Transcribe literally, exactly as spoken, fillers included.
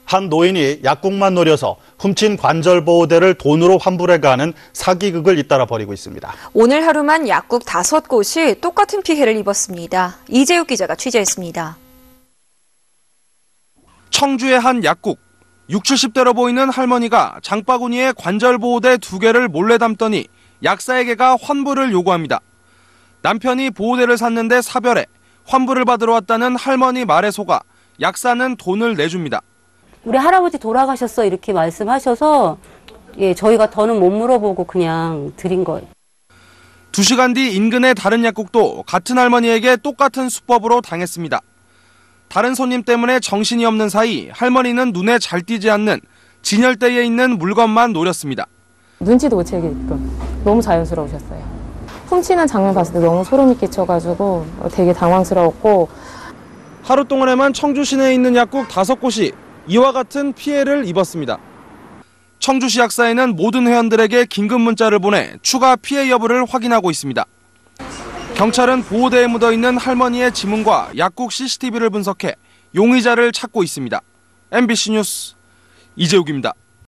한 노인이 약국만 노려서 훔친 관절보호대를 돈으로 환불해가는 사기극을 잇따라 벌이고 있습니다. 오늘 하루만 약국 다섯 곳이 똑같은 피해를 입었습니다. 이재욱 기자가 취재했습니다. 청주의 한 약국. 육칠십 대로 보이는 할머니가 장바구니에 관절보호대 두 개를 몰래 담더니 약사에게가 환불을 요구합니다. 남편이 보호대를 샀는데 사별해 환불을 받으러 왔다는 할머니 말에 속아 약사는 돈을 내줍니다. 우리 할아버지 돌아가셨어 이렇게 말씀하셔서 예, 저희가 더는 못 물어보고 그냥 드린 거예요. 두 시간 뒤 인근의 다른 약국도 같은 할머니에게 똑같은 수법으로 당했습니다. 다른 손님 때문에 정신이 없는 사이 할머니는 눈에 잘 띄지 않는 진열대에 있는 물건만 노렸습니다. 눈치도 못 채게끔 너무 자연스러우셨어요. 훔치는 장면 봤을 때 너무 소름이 끼쳐가지고 되게 당황스러웠고. 하루 동안에만 청주 시내에 있는 약국 다섯 곳이 이와 같은 피해를 입었습니다. 청주시 약사에는 모든 회원들에게 긴급 문자를 보내 추가 피해 여부를 확인하고 있습니다. 경찰은 보호대에 묻어있는 할머니의 지문과 약국 씨씨티비를 분석해 용의자를 찾고 있습니다. 엠비씨 뉴스 이재욱입니다.